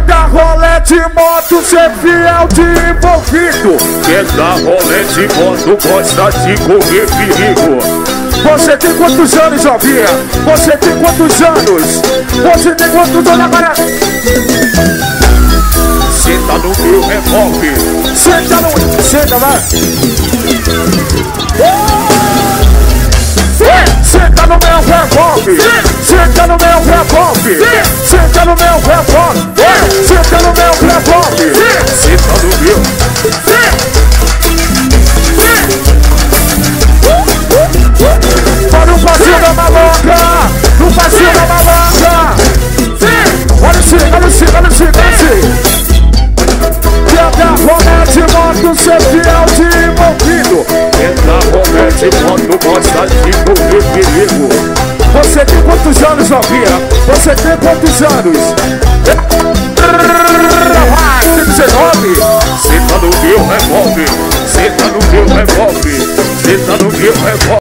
dar rolê de moto, ser fiel de envolvido. Quer dar rolê de moto, gosta de correr perigo. Você tem quantos anos, novinha? Você tem quantos anos? Você tem quantos anos agora? Senta no meu revólver. Senta no... Senta lá. Senta no meu revólver. Senta no meu revólver. Senta no meu revólver. Senta no meu revólver. Senta no meu. Olha o vazio da maloca. No vazio da maloca. Olha o sim, olha o sim, olha o sim, olha o sim. Quer dar rolê de moto, ser fiel de envolvido. Quer dar rolê de moto, gosta de correr perigo. Você tem quantos anos, novinha? Você tem quantos anos? 19? Senta no meu revólver. Senta no meu revólver. Senta no meu revólver.